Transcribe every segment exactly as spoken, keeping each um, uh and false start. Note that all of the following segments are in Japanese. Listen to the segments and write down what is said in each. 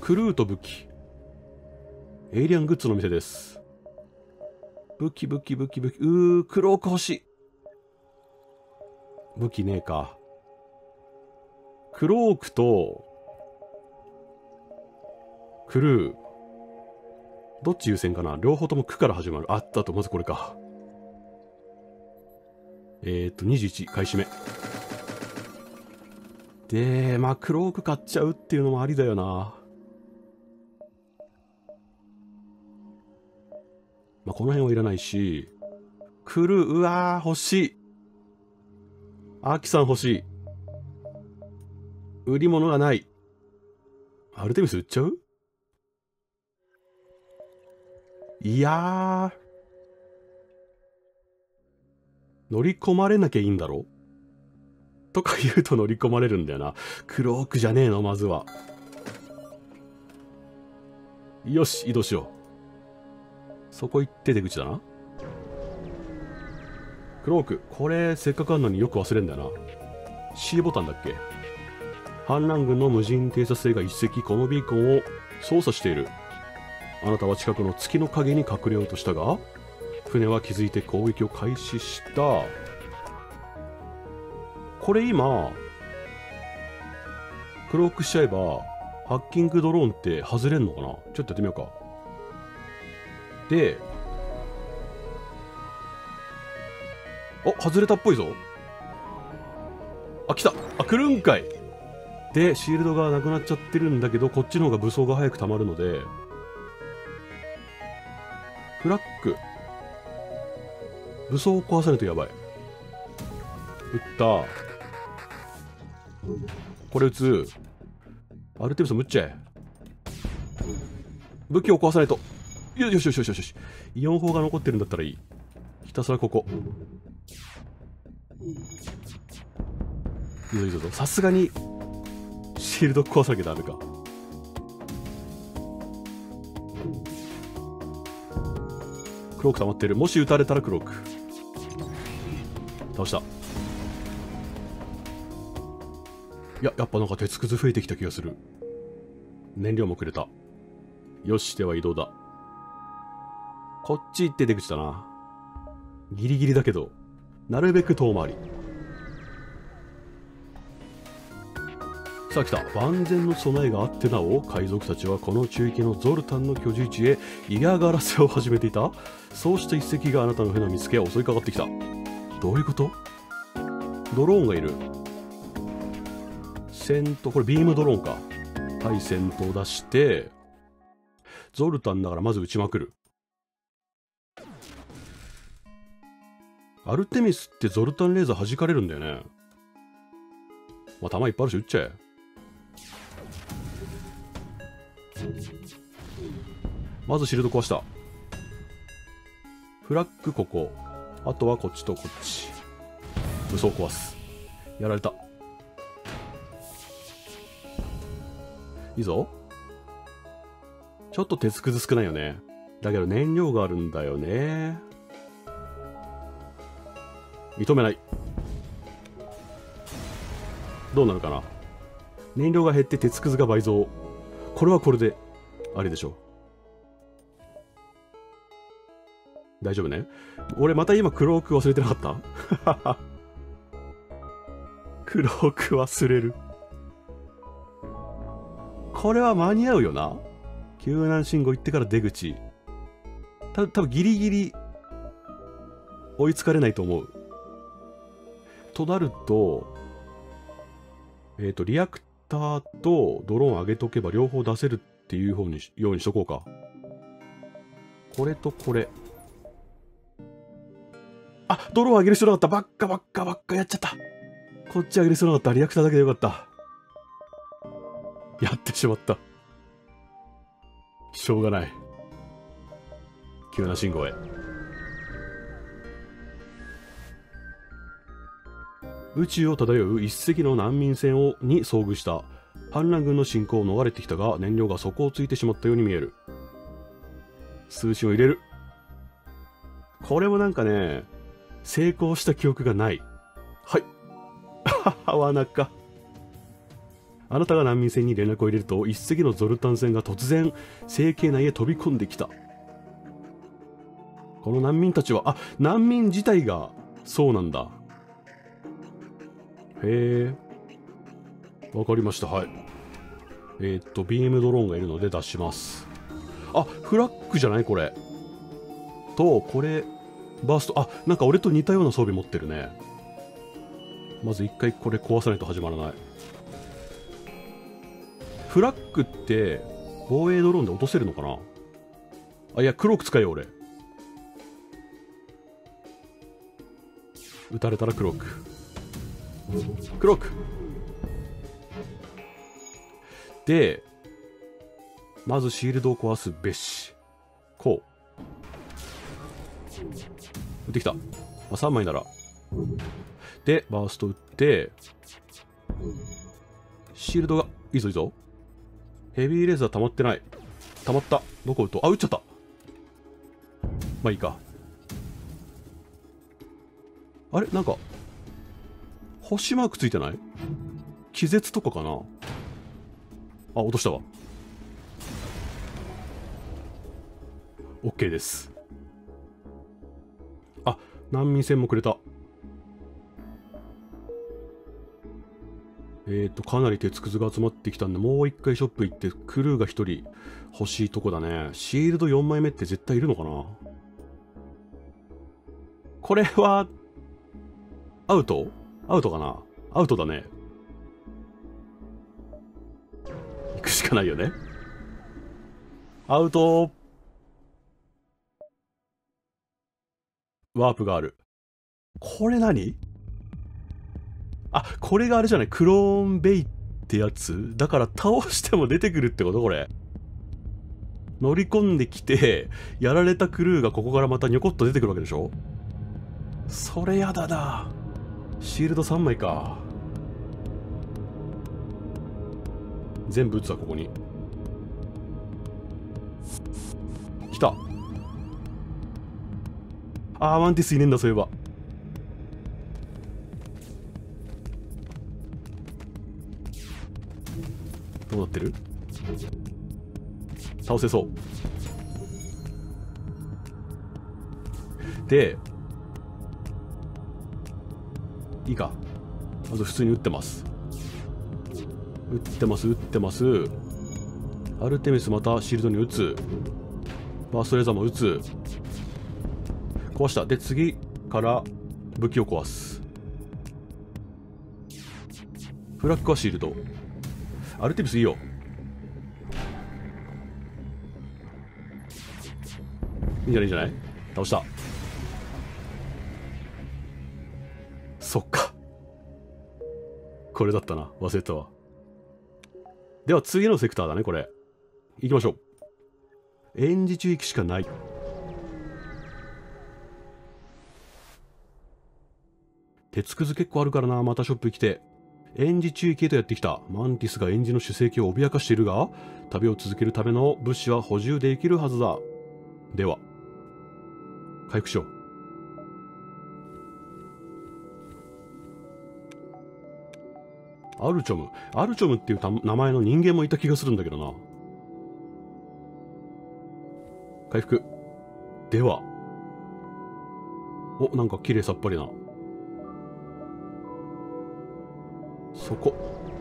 クルーと武器。エイリアングッズの店です。武器武器武器武器。うー、クローク欲しい。武器ねえか。クロークとクルーどっち優先かな。両方ともクから始まる。あったと、まずこれか。えーっとにじゅういち買い占めで、まあクローク買っちゃうっていうのもありだよな。まあこの辺はいらないし、クルー、うわー欲しい。アキさん欲しい。売り物がない。アルテミス売っちゃう？いやー、乗り込まれなきゃいいんだろとか言うと乗り込まれるんだよな。クロークじゃねえの、まずは。よし、移動しよう。そこ行って出口だな。クローク、これせっかくあんのによく忘れんだよな。C ボタンだっけ。反乱軍の無人偵察艇が一隻このビーコンを操作している。あなたは近くの月の影に隠れようとしたが、船は気づいて攻撃を開始した。これ今クロークしちゃえばハッキングドローンって外れんのかな。ちょっとやってみようか。で、お、外れたっぽいぞ。あ、来た。あ、来るんかい。で、シールドがなくなっちゃってるんだけど、こっちの方が武装が早く溜まるので、フラッグ。武装を壊さないとやばい。撃った。これ撃つ。アルテミスも撃っちゃえ。武器を壊さないと。よしよしよしよしよし。イオン砲が残ってるんだったらいい。ひたすらここ。いいぞいいぞ。さすがにシールド壊さなきゃダメか。クローク溜まってる。もし撃たれたらクローク倒した。いや、やっぱなんか鉄くず増えてきた気がする。燃料もくれた。よし、では移動だ。こっち行って出口だな。ギリギリだけどなるべく遠回り。さあ来た。万全の備えがあってなお海賊たちはこの中域のゾルタンの居住地へ嫌がらせを始めていた。そうした一隻があなたの船を見つけ襲いかかってきた。どういうこと？ドローンがいる。戦闘、これビームドローンか。対戦闘出してゾルタンだからまず撃ちまくる。アルテミスってゾルタンレーザー弾かれるんだよね。まあ弾いっぱいあるし撃っちゃえ。まずシールド壊した。フラッグここ。あとはこっちとこっち。武装壊す。やられた。いいぞ。ちょっと鉄くず少ないよね。だけど燃料があるんだよね。認めない。どうなるかな。燃料が減って鉄くずが倍増。これはこれでありでしょう。大丈夫ね。俺また今クローク忘れてなかったクローク忘れる。これは間に合うよな。救難信号行ってから出口。た多分ギリギリ追いつかれないと思う。となると、えっと、リアクターとドローン上げとけば両方出せるっていう方にしようにしとこうか。これとこれ。あ、ドローン上げる必要なかった。ばっかばっかばっかやっちゃった。こっち上げる必要なかった。リアクターだけでよかった。やってしまった。しょうがない。急な信号へ。宇宙を漂う一隻の難民船をに遭遇した。反乱軍の侵攻を逃れてきたが燃料が底をついてしまったように見える。通信を入れる。これもなんかね、成功した記憶がない。はい。罠か。 あなたが難民船に連絡を入れると、一隻のゾルタン船が突然整形内へ飛び込んできた。この難民たちは、あ、難民自体がそうなんだ。へえ、わかりました。はい。えー、っとビームドローンがいるので出します。あ、フラッグじゃないこれと、これバースト。あ、なんか俺と似たような装備持ってるね。まず一回これ壊さないと始まらない。フラッグって防衛ドローンで落とせるのかな。あ、いや、クローク使えよ俺。撃たれたらクローク。クロークで、まずシールドを壊すべし。こう撃ってきた。まあ、さんまいならでバースト撃って、シールドがいいぞいいぞ。ヘビーレーザー溜まってない。溜まった。どこ撃とう。あ、撃っちゃった。まあいいか。あれ、なんか星マークついてない？気絶とかかな。あ、落としたわ。 OK です。あ、難民船もくれた。えっとかなり鉄くずが集まってきたんで、もう一回ショップ行ってクルーが一人欲しいとこだね。シールドよんまいめって絶対いるのかな。これはアウト？アウトかな。アウトだね。行くしかないよね。アウト。ワープがある。これ何？あ、これがあれじゃない、クローンベイってやつだから、倒しても出てくるってこと？これ乗り込んできてやられたクルーがここからまたニョコッと出てくるわけでしょ。それやだな。シールドさんまいか。全部撃つわ。ここに来た。あー、マンティスいねえんだ。そういえばどうなってる？倒せそうで、いいか。まず普通に撃ってます。撃ってます撃ってます。アルテミスまたシールドに撃つ。バーストレーザーも撃つ。壊した。で次から武器を壊す。フラッグはシールド。アルテミスいいよ。いいんじゃないいいんじゃない。倒した。そっか、これだったな。忘れたわ。では次のセクターだね。これ行きましょう。演じ中域しかない。鉄くず結構あるからな。またショップ来て演じ中域へとやってきた。マンティスが演じの主席を脅かしているが、旅を続けるための物資は補充できるはずだ。では回復しよう。アルチョム。アルチョムっていう名前の人間もいた気がするんだけどな。回復。では。お、なんか綺麗さっぱりな。そこ。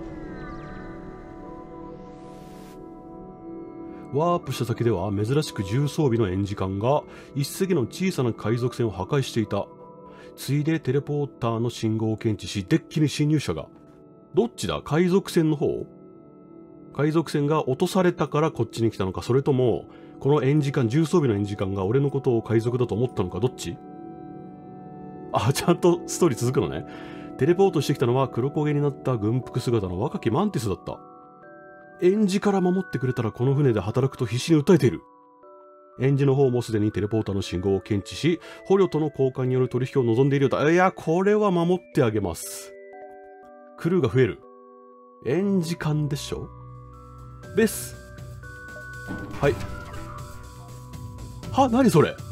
ワープした先では珍しく重装備のエンジ艦が一隻の小さな海賊船を破壊していた。ついでテレポーターの信号を検知し、デッキに侵入者が。どっちだ？海賊船の方？海賊船が落とされたからこっちに来たのか、それともこのエンジ艦、重装備のエンジ艦が俺のことを海賊だと思ったのか、どっち？あ、ちゃんとストーリー続くのね。テレポートしてきたのは黒焦げになった軍服姿の若きマンティスだった。エンジから守ってくれたらこの船で働くと必死に訴えている。エンジの方もすでにテレポーターの信号を検知し、捕虜との交換による取引を望んでいるようだ。いや、これは守ってあげます。クルーが増える。エンジ艦でしょ。ベス。はい。は、何それ。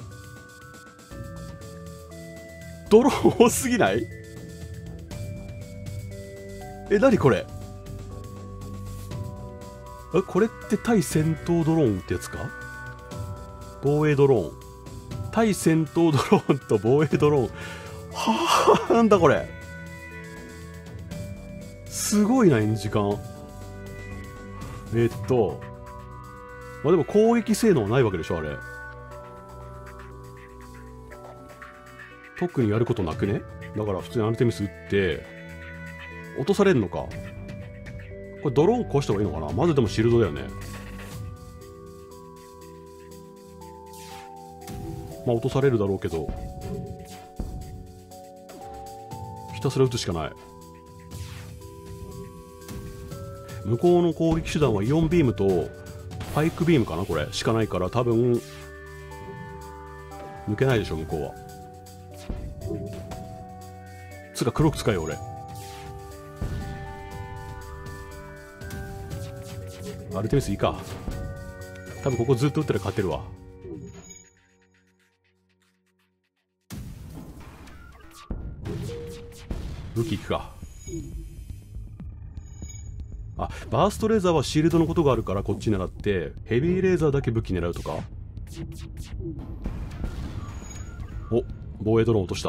ドローン多すぎない？え、何これ。 え、これって対戦闘ドローンってやつか？防衛ドローン。対戦闘ドローンと防衛ドローン。はあ、なんだこれ。すごいな、演時間。えー、っと。まあでも攻撃性能はないわけでしょ、あれ。特にやることなくね？だから普通にアルテミス撃って、落とされるのか。これドローン壊した方がいいのかな。まずでもシールドだよね。まあ落とされるだろうけど、ひたすら撃つしかない。向こうの攻撃手段はイオンビームとパイクビームかな、これしかないから、多分抜けないでしょ向こうは。つうか黒く使えよ俺。アルテミスいいか。多分ここずっと撃ったら勝てるわ。武器いくか。あ、バーストレーザーはシールドのことがあるからこっち狙って、ヘビーレーザーだけ武器狙うとか。お、防衛ドローン落とした。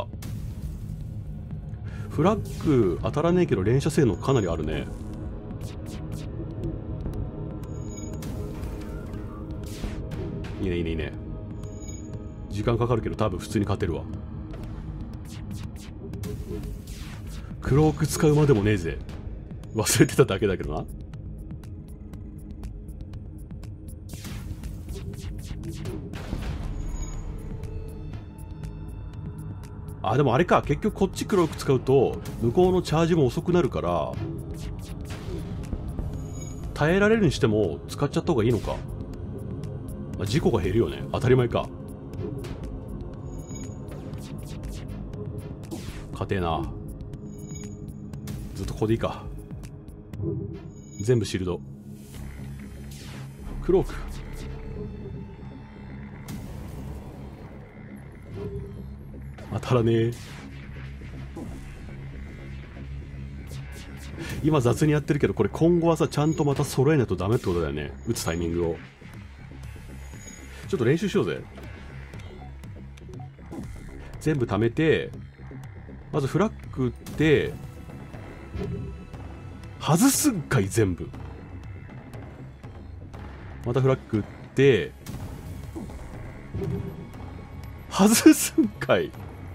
フラッグ当たらねえけど連射性能かなりあるね。いいねいいねいいね。時間かかるけど多分普通に勝てるわ。クローク使うまでもねえぜ。忘れてただけだけどな。あ、でもあれか、結局こっちクローク使うと向こうのチャージも遅くなるから、耐えられるにしても使っちゃった方がいいのか。まあ、事故が減るよね。当たり前か。勝てえな。ずっとここでいいか。全部シールド。クローク。当たらねえ。今雑にやってるけど、これ今後はさ、ちゃんとまた揃えないとダメってことだよね。打つタイミングを。ちょっと練習しようぜ。全部貯めて、まずフラッグって、外すんかい全部。またフラッグって、外すんかい。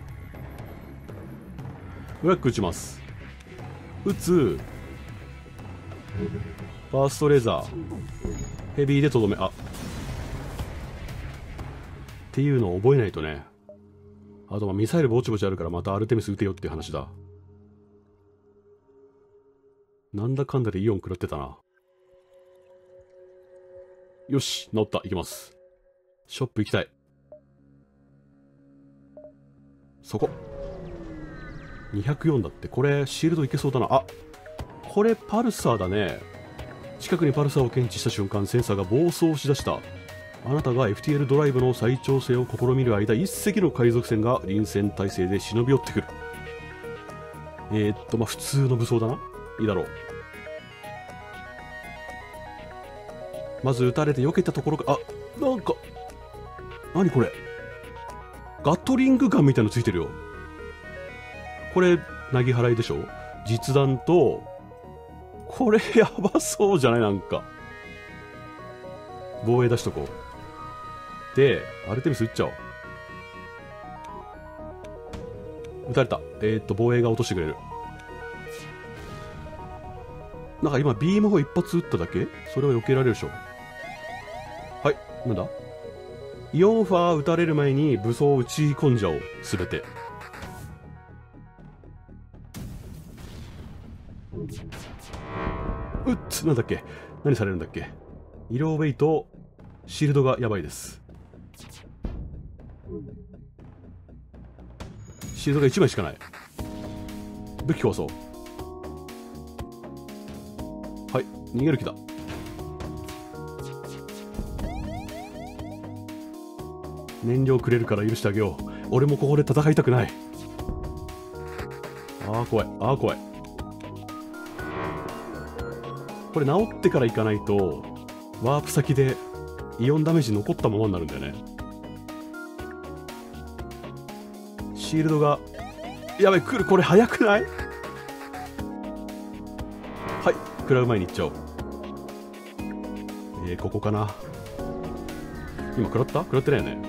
フラッグ打ちます。打つ。ファーストレーザー。ヘビーでとどめ。あ。っていうのを覚えないとね。あとまあミサイルぼちぼちあるからまたアルテミス撃てよっていう話だ。なんだかんだでイオン食らってたな。よし、治った。行きます。ショップ行きたい。そこ。にひゃくよんだって。これ、シールドいけそうだな。あ、これパルサーだね。近くにパルサーを検知した瞬間、センサーが暴走しだした。あなたが エフティーエル ドライブの再調整を試みる間、一隻の海賊船が臨戦態勢で忍び寄ってくる。えー、っと、まあ、普通の武装だな。いいだろう。まず撃たれて避けたところが、あ、なんか、何これ。ガトリングガンみたいのついてるよ。これ、なぎ払いでしょ？実弾と、これやばそうじゃない？なんか。防衛出しとこう。で、アルテミス撃っちゃおう。撃たれた。えー、っと、防衛が落としてくれる。なんか今、ビーム砲一発撃っただけ？それは避けられるでしょ。はい、なんだ？イオンファー撃たれる前に武装を撃ち込んじゃおう。すべて。うっつ、なんだっけ？何されるんだっけ？医療ウェイとシールドがやばいです。シールドがいちまいしかない。武器壊そう。はい、逃げる気だ。燃料くれるから許してあげよう。俺もここで戦いたくない。ああ怖い、ああ怖い。これ治ってから行かないとワープ先でイオンダメージ残ったままになるんだよね。シールドがやばい、来る。これ早くない？はい、食らう前に行っちゃおう。えー、ここかな。今食らった？食らってないよね。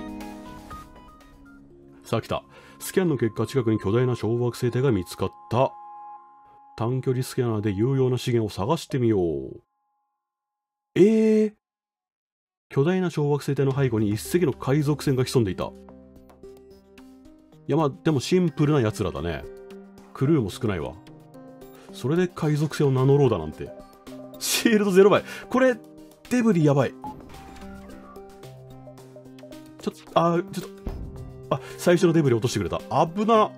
さあ来た。スキャンの結果、近くに巨大な小惑星帯が見つかった。短距離スキャナーで有用な資源を探してみよう。えー、巨大な小惑星帯の背後に一隻の海賊船が潜んでいた。いやまあでもシンプルなやつらだね。クルーも少ないわ。それで海賊船を名乗ろうだなんて。シールドゼロばい。これデブリやばい。ちょっとあーちょっとあ最初のデブリ落としてくれた。危な。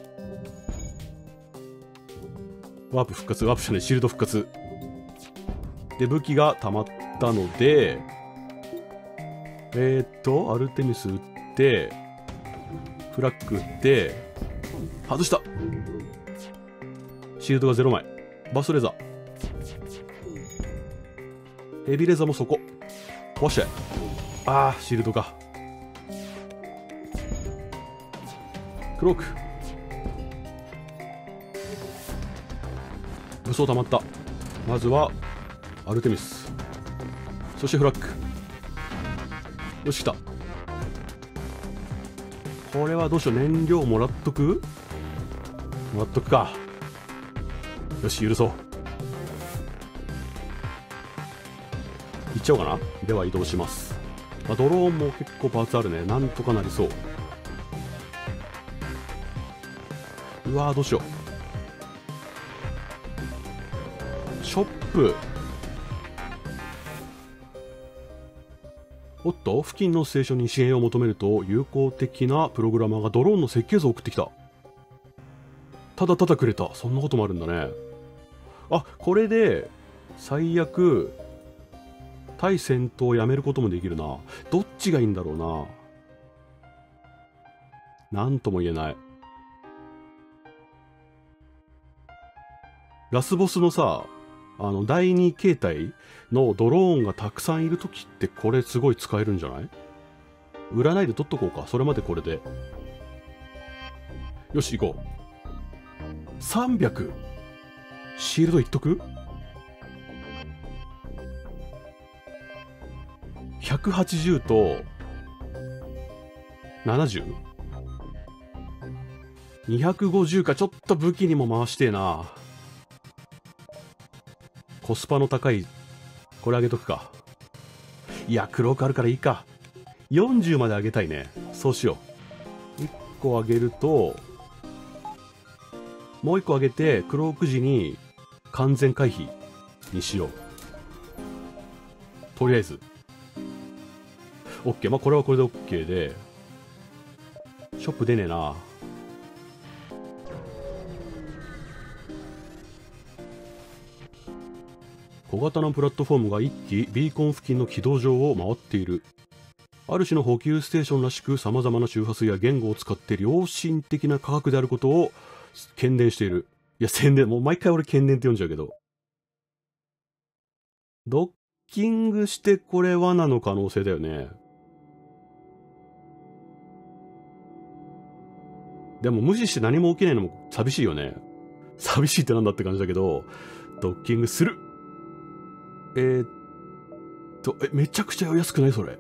ワープ復活、ワープじゃない、シールド復活で武器が溜まったので、えー、っとアルテミス撃ってフラッグ撃って外した。シールドがゼロまい。バスレーザー、ヘビーレーザーもそこ壊して。あーシールドか。クローク武装溜まった。まずはアルテミス、そしてフラッグ。よし来た。これはどうしよう。燃料もらっとくもらっとくか。よし許そう。行っちゃおうかな。では移動します。まあ、ドローンも結構パーツあるね。なんとかなりそう。うわーどうしよう。ショップ。おっと、付近のステーションに支援を求めると友好的なプログラマーがドローンの設計図を送ってきた。ただただくれた。そんなこともあるんだね。あ、これで最悪対戦闘をやめることもできるな。どっちがいいんだろうな。なんとも言えない。ラスボスのさ、あのだいに形態のドローンがたくさんいるときってこれすごい使えるんじゃない？売らないで取っとこうか。それまでこれで。よし行こう。さんびゃくシールドいっとく？ ひゃくはちじゅう と ななじゅう？ にひゃくごじゅうか。ちょっと武器にも回してえな。コスパの高いこれあげとくか。いやクロークあるからいいか。よんじゅうまで上げたいね。そうしよう。いっこ上げるともういっこ上げてクローク時に完全回避にしよう。とりあえず OK。 まあこれはこれで OK で、ショップ出ねえな。小型のプラットフォームがいっ機ビーコン付近の軌道上を回っている。ある種の補給ステーションらしく、様々な周波数や言語を使って良心的な価格であることを喧伝している。いや宣伝、もう毎回俺喧伝って読んじゃうけど。ドッキングしてこれ罠の可能性だよね。でも無視して何も起きないのも寂しいよね。寂しいってなんだって感じだけど、ドッキングする。えー、っと、え、めちゃくちゃ安くないそれ。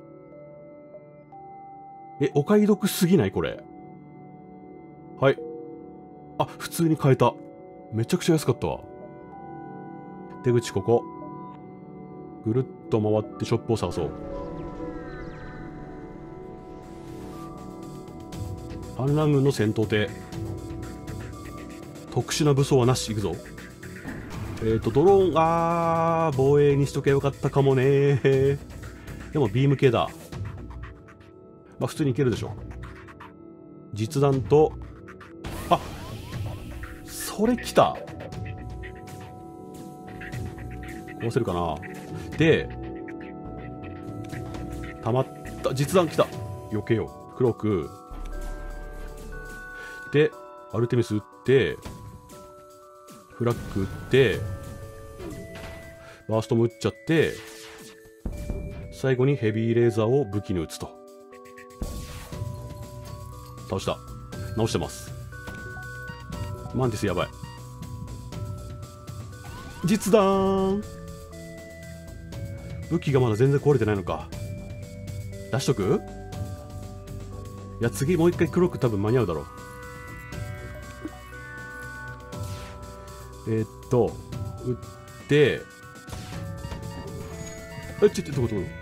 え、お買い得すぎないこれ。はい。あ、普通に買えた。めちゃくちゃ安かったわ。出口ここ。ぐるっと回ってショップを探そう。反乱軍の戦闘艇。特殊な武装はなし。行くぞ。えっ、ー、と、ドローン、あー、防衛にしとけばよかったかもね。でもビーム系だ。まあ普通にいけるでしょ。実弾と、あ、それ来た。壊せるかな。で、たまった。実弾来た。避けよう。クローク。で、アルテミス撃って、フラッグ撃って、バーストも撃っちゃって、 最後にヘビーレーザーを武器に撃つと。倒した。直してます。マンティスやばい。実弾。武器がまだ全然壊れてないのか。出しとく？いや、次もう一回クロック多分間に合うだろう。えー、っと撃ってえちょっとどこどこ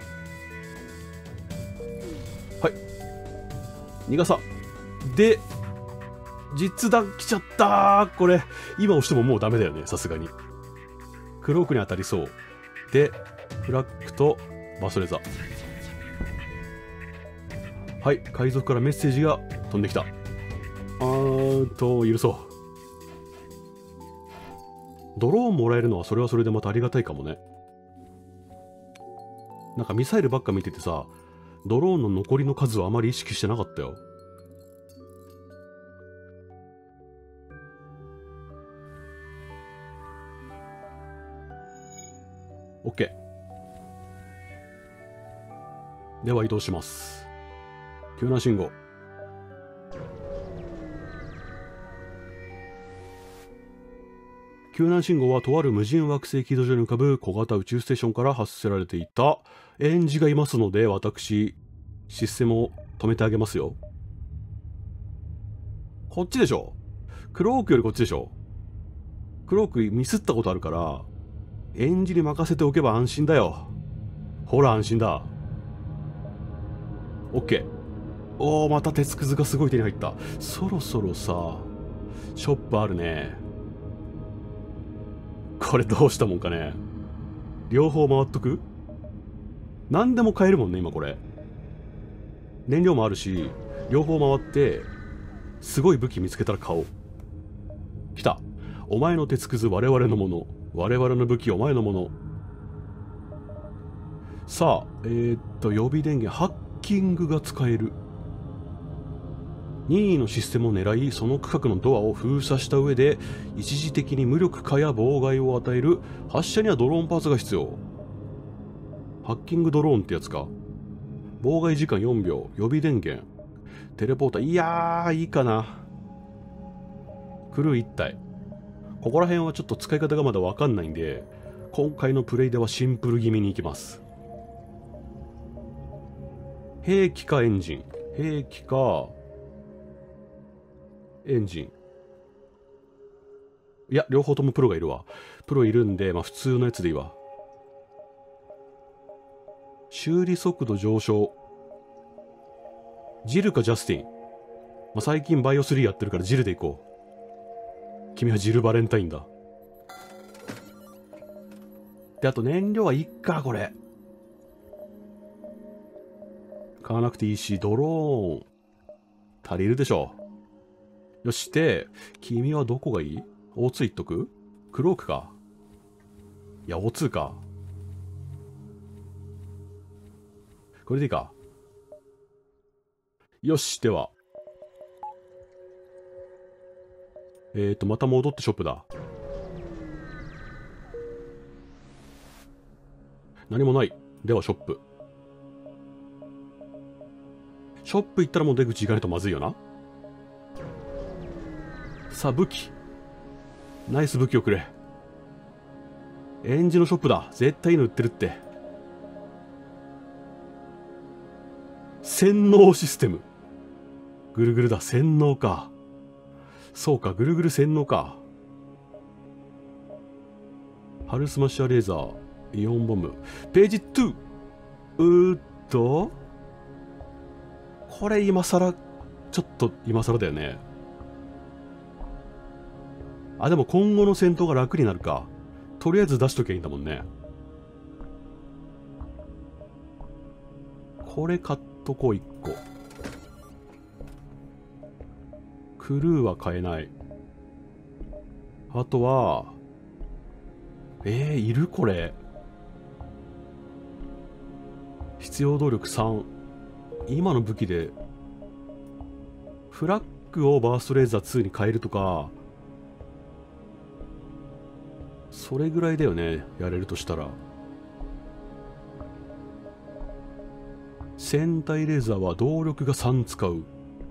はい逃がさで実弾来ちゃったー。これ今押してももうダメだよね、さすがに。クロークに当たりそうでフラッグとバスレザー。はい、海賊からメッセージが飛んできた。あーと許そう。ドローンもらえるのはそれはそれでまたありがたいかもね。なんかミサイルばっか見ててさ、ドローンの残りの数はあまり意識してなかったよ。OK。では移動します。救難信号。救難信号はとある無人惑星軌道上に浮かぶ小型宇宙ステーションから発せられていた。園児がいますので私システムを止めてあげますよ。こっちでしょ。クロークよりこっちでしょ。クロークミスったことあるから園児に任せておけば安心だよ。ほら安心だ。 OK。 おおまた鉄くずがすごい手に入った。そろそろさショップあるね。これどうしたもんかね。両方回っとく？何でも買えるもんね今これ。燃料もあるし両方回ってすごい武器見つけたら買おう。来た。お前の鉄くず我々のもの、我々の武器お前のもの。さあえー、っと予備電源ハッキングが使える。任意のシステムを狙いその区画のドアを封鎖した上で一時的に無力化や妨害を与える。発射にはドローンパーツが必要。ハッキングドローンってやつか。妨害時間よんびょう。予備電源テレポーター。いやーいいかな。クルーいち体。ここら辺はちょっと使い方がまだ分かんないんで今回のプレイではシンプル気味に行きます。兵器かエンジン。兵器かエンジン。いや両方ともプロがいるわ。プロいるんでまあ普通のやつでいいわ。修理速度上昇。ジルかジャスティン。まあ、最近バイオスリーやってるからジルでいこう。君はジルバレンタインだ。であと燃料はいっか。これ買わなくていいしドローン足りるでしょ。よしで君はどこがいい？ オーツー いっとく？クロークか。いや オーツー か。これでいいか。よしではえーとまた戻ってショップだ。何もない。ではショップ。ショップ行ったらもう出口行かないとまずいよな。さあ武器。ナイス武器をくれ。エンジンのショップだ。絶対いいの売ってるって。洗脳システム。ぐるぐるだ。洗脳か。そうか、ぐるぐる洗脳か。ハルスマッシャーレーザー、イオンボム。ページに。うーっと。これ今更、ちょっと今更だよね。あ、でも今後の戦闘が楽になるか。とりあえず出しときゃいいんだもんね。これ買っとこういっこ。クルーは買えない。あとはえー、いるこれ。必要動力さん。今の武器でフラッグをバーストレーザーツーに変えるとかそれぐらいだよね。やれるとしたら戦隊レーザーは動力がさん使う。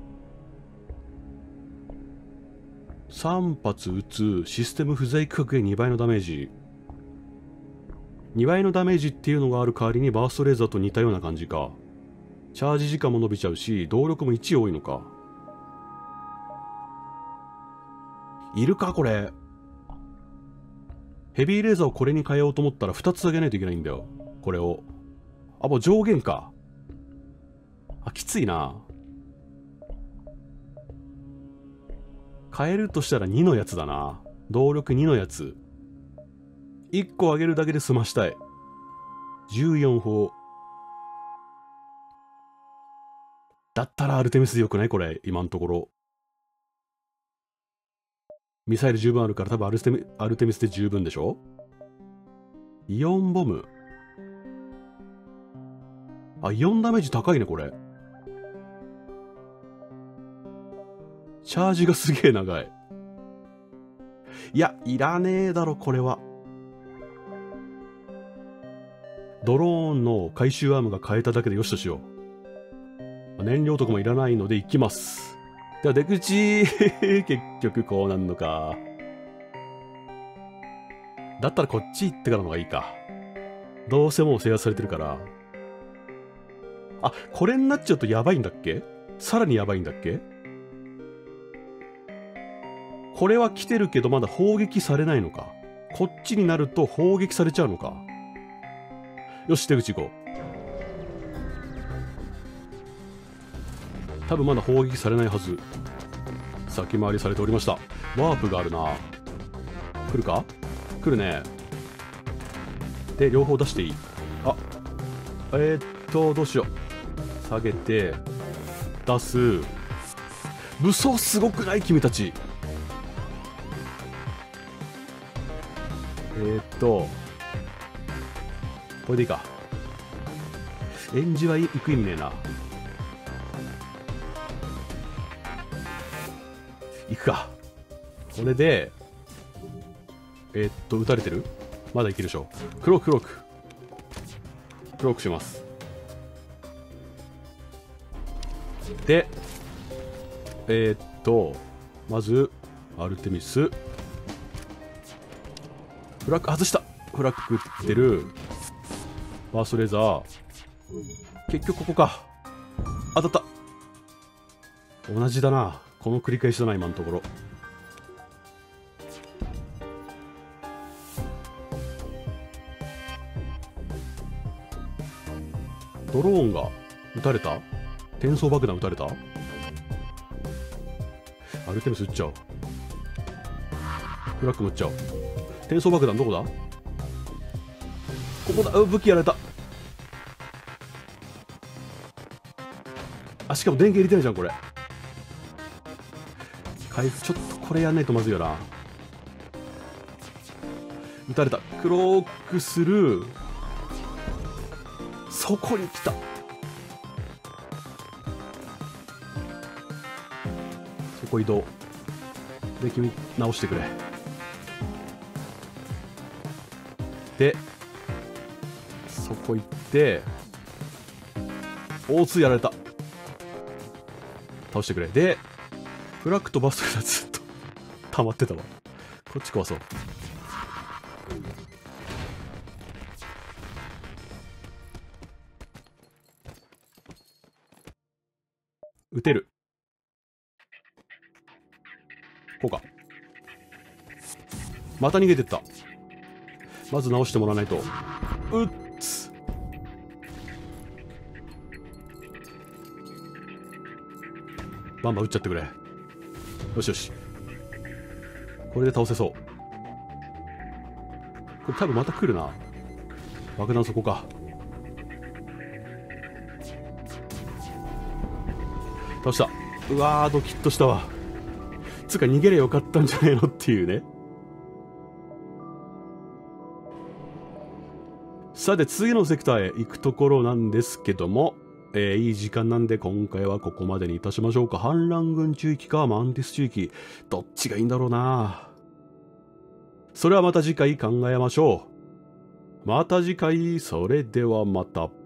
さん発撃つ。システム不在区画へにばいのダメージ。にばいのダメージっていうのがある代わりにバーストレーザーと似たような感じか。チャージ時間も伸びちゃうし、動力もいち多いのか。いるかこれ。ヘビーレーザーをこれに変えようと思ったらふたつ上げないといけないんだよ。これを。あ、もう上限か。あ、きついな。変えるとしたらにのやつだな。動力にのやつ。いっこ上げるだけで済ましたい。じゅうよん砲。だったらアルテミスでよくないこれ、今のところ。ミサイル十分あるから多分アルテミ、アルテミスで十分でしょ。イオンボム。あ、イオンダメージ高いね、これ。チャージがすげえ長い。いや、いらねえだろ、これは。ドローンの回収アームが変えただけでよしとしよう。燃料とかもいらないので行きます。では出口結局こうなんのか。だったらこっち行ってからのがいいか。どうせもう制圧されてるから。あ、これになっちゃうとやばいんだっけ？さらにやばいんだっけ？これは来てるけどまだ砲撃されないのか。こっちになると砲撃されちゃうのか。よし、出口行こう。多分まだ砲撃されないはず。先回りされておりました。ワープがあるな。来るか？来るね。で、両方出していい？あ、えー、っと、どうしよう。下げて、出す。武装すごくない？君たち。えー、っと、これでいいか。演じは行く意味ねえな。行くか。これで、えー、っと、撃たれてる？まだいけるでしょ。クローク、クローク。クロークします。で、えー、っと、まず、アルテミス。フラッグ外した。フラッグ撃ってる。バーストレーザー。結局ここか。当たった。同じだな。この繰り返しだな、今のところ。ドローンが撃たれた？転送爆弾撃たれた？アルテミス撃っちゃう。フラッグも撃っちゃう。転送爆弾どこだ？ここだ。武器やられた。あ、しかも電源入れてないじゃんこれ。回復ちょっとこれやんないとまずいよな。撃たれた。クロークする。そこに来た。そこ移動で、君直してくれ。でそこ行ってオーツーやられた。倒してくれ。でフラッグとバストがずっと溜まってたわ。こっち壊そう。撃てる。こうか。また逃げてった。まず直してもらわないと。うっつ。バンバン撃っちゃってくれ。よしよし。これで倒せそう。これ多分また来るな。爆弾そこか。倒した。うわー、ドキッとしたわ。つうか逃げりゃよかったんじゃねえのっていうね。さて次のセクターへ行くところなんですけども、えー、いい時間なんで今回はここまでにいたしましょうか。反乱軍地域かマンティス地域、どっちがいいんだろうな。それはまた次回考えましょう。また次回、それではまた。